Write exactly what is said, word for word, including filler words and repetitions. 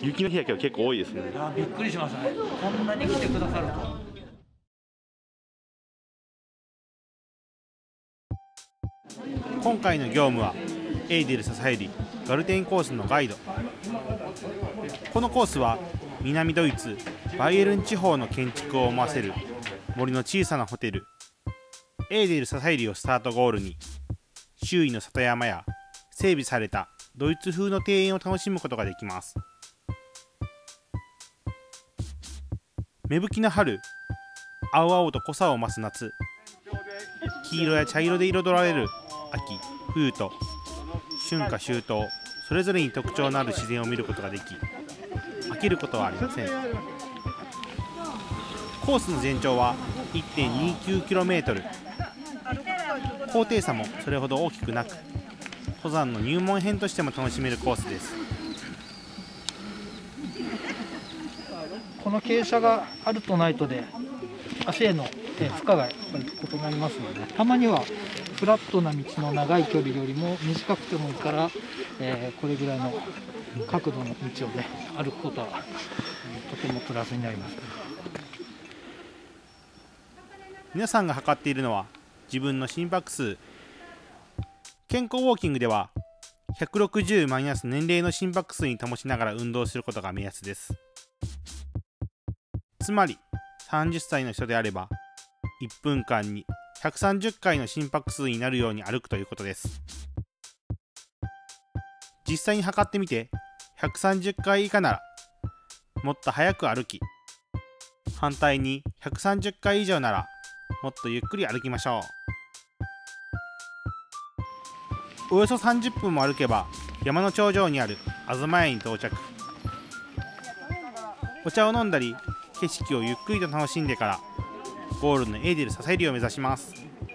雪の日だけは結構多いですね。 いやびっくりしましたね。こんなに来てくださると。 今回の業務はエーデル支えるガルテンコースのガイド。このコースは南ドイツバイエルン地方の建築を思わせる森の小さなホテルエーデルササイリをスタートゴールに、周囲の里山や整備されたドイツ風の庭園を楽しむことができます。芽吹きの春、青々と濃さを増す夏、黄色や茶色で彩られる秋冬と、春夏秋冬それぞれに特徴のある自然を見ることができ、飽きることはありません。コースの全長は いってんにきゅうキロメートル、高低差もそれほど大きくなく、登山の入門編としても楽しめるコースです。 この傾斜があるとないとで足への負荷がやっぱり異なりますので、たまにはフラットな道の長い距離よりも短くてもいいから、えー、これぐらいの角度の道をね歩くことはとてもプラスになります。 皆さんが測っているのは自分の心拍数。健康ウォーキングではひゃくろくじゅうマイナス年齢の心拍数に保ちながら運動することが目安です。つまりさんじゅっさいの人であればいっぷんかんにひゃくさんじゅっかいの心拍数になるように歩くということです。実際に測ってみてひゃくさんじゅっかい以下ならもっと早く歩き、反対にひゃくさんじゅっかい以上ならもっとゆっくり歩きましょう。およそさんじゅっぷんも歩けば山の頂上にある東屋に到着。お茶を飲んだり景色をゆっくりと楽しんでからゴールのエーデルササイリを目指します。